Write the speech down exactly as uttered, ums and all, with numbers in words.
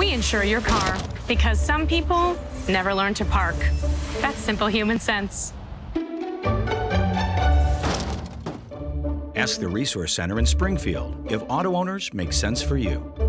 We insure your car because some people never learn to park. That's simple human sense. Ask the Resource Center in Springfield if auto owners make sense for you.